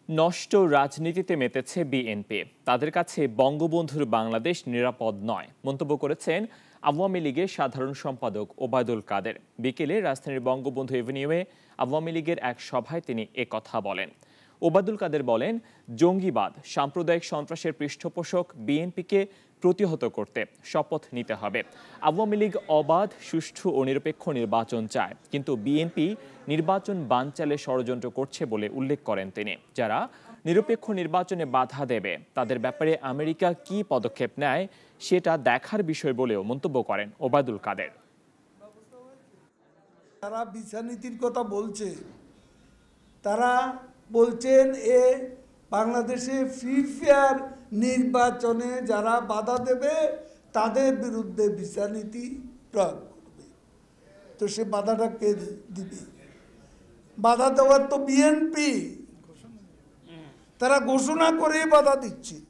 নষ্ট রাজনীতিতে মেতেছে বিএনপি। তাদের কাছে বঙ্গবন্ধুর বাংলাদেশ নিরাপদ নয় মন্তব্য করেছেন আওয়ামী লীগের সাধারণ সম্পাদক ওবায়দুল কাদের। বিকেলে রাজধানীর বঙ্গবন্ধু এভিনিউয়ে আওয়ামী লীগের এক সভায় তিনি একথা বলেন। ওবায়দুল কাদের বলেন, জঙ্গিবাদ, সাম্প্রদায়িক সন্ত্রাসের পৃষ্ঠপোষক বিএনপিকে প্রতিহত করতে শপথ নিতে হবে। আওয়ামী লীগ অবাধ, সুষ্ঠু ও নিরপেক্ষ নির্বাচন চায়, কিন্তু বিএনপি নির্বাচন বানচালে ষড়যন্ত্র করছে বলে উল্লেখ করেন তিনি। যারা নিরপেক্ষ নির্বাচনে বাধা দেবে তাদের ব্যাপারে আমেরিকা কি পদক্ষেপ নেয় সেটা দেখার বিষয় বলেও মন্তব্য করেন ওবায়দুল কাদের। তারা বিচারনীতির কথা বলছে, তারা বলছেন বাংলাদেশে ফ্রি ফেয়ার নির্বাচনে যারা বাধা দেবে তাদের বিরুদ্ধে বিচারনীতি প্রয়োগ করবে। তো সে বাধাটা কে দিবে? বাধা দেওয়ার তো বিএনপি, তারা ঘোষণা করে বাধা দিচ্ছে।